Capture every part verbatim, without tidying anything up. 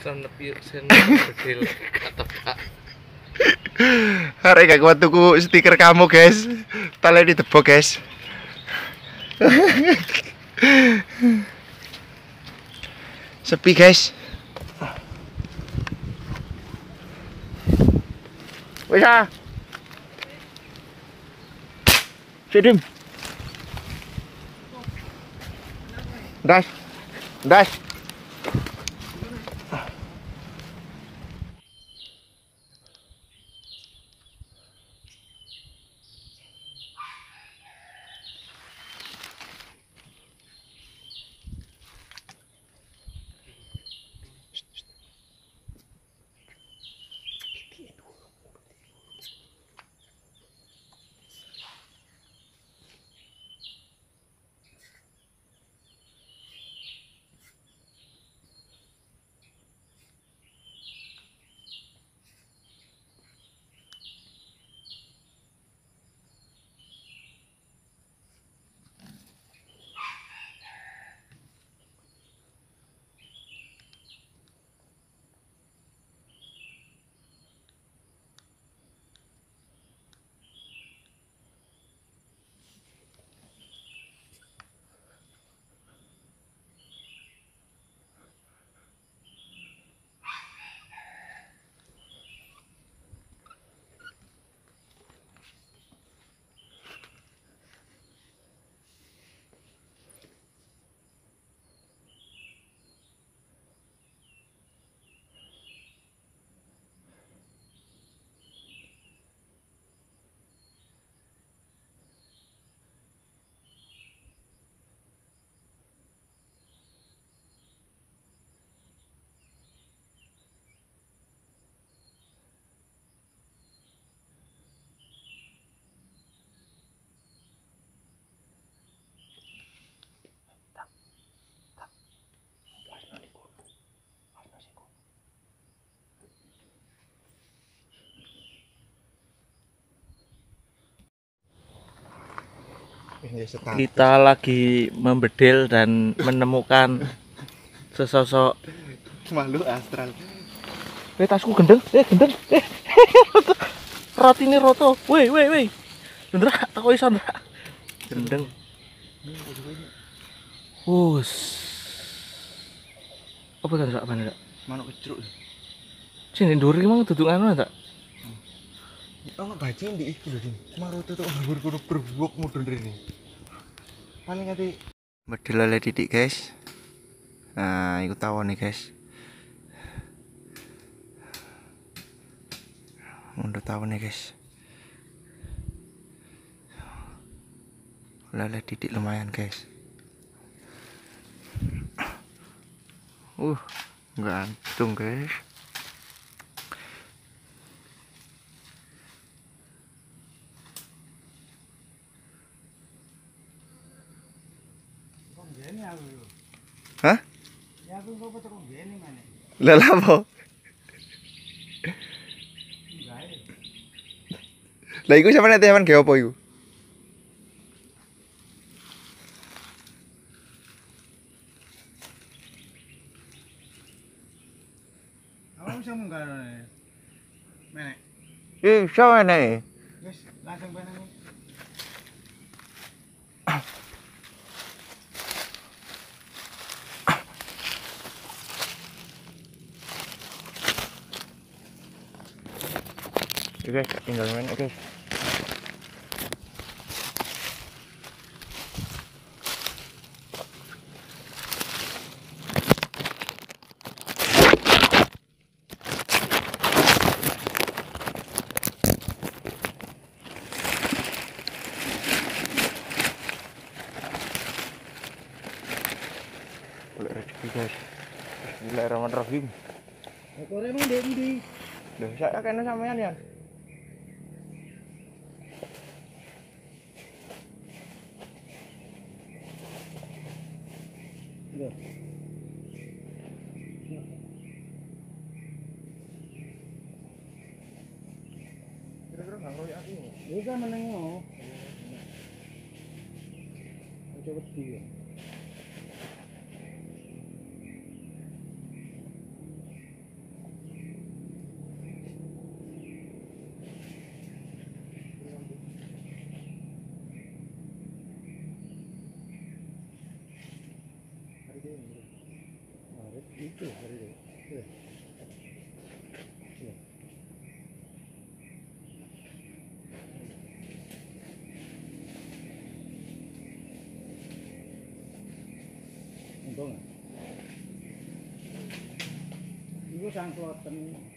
Senepi senepil kata Pak. Arek gak kuat tuku stiker kamu guys. Tali di tebok guys. Sepi guys. Wis ah. Sidim. Das. Das. Kita lagi membedil dan menemukan sesosok makhluk astral. Eh tasku gendeng, eh gendeng, eh roti ini roto, woi woi woi, bener tak kok iso ndak? Gendeng. Us. Apa tadi sak mana? Manuk kecruk. Sini nduri mang duduk anu tak? Oh, bajing di iki lho, Din. Marut itu ngawur kudu berbuak mudun rene. Paling ati bedel lele titik, guys. Nah, iku tawon nih, guys. Mundur tawon nih, guys. Lele titik lumayan, guys. Uh, gantung, guys. Hah? Ya aku kok petuk ngene maneh. Lah lha apa? Lah iku sampeyan teman ge opo iku? Awak bisa munggah rene. Menek. Eh, iso menek. Wis, langsung benang. Oke guys, tinggal main oke. Boleh rezeki guys. Bismillahirrahmanirrahim. Ekore emang ndek ndi? Lho, saya kene sampean ya. Kira-kira nggak royak aku. Bisa menengok. Coba dia. Itu dari itu. Tuh. Tuh. Untung. Iku sang kloten.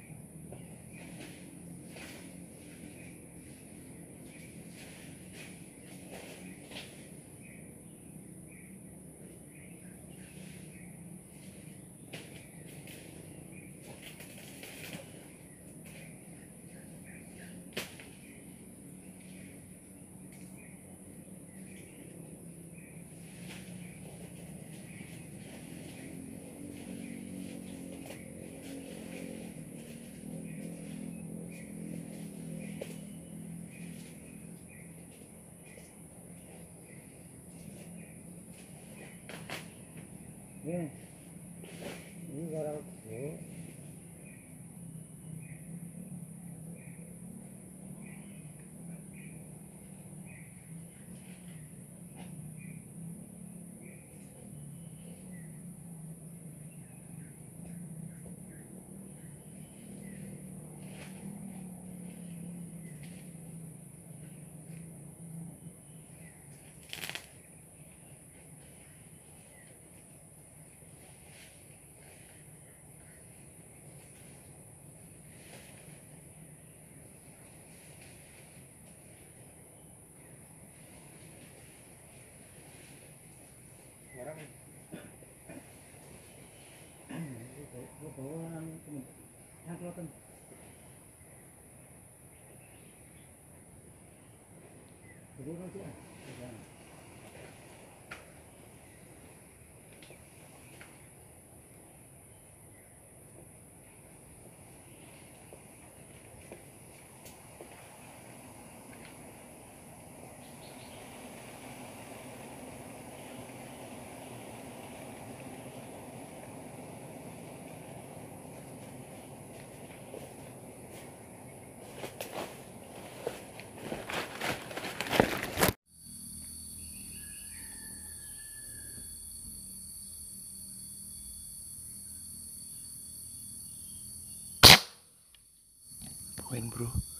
Nih. Ini garap. Oh. Orang itu bawa yang yang kelihatan. Betul kan sih? Poin bro.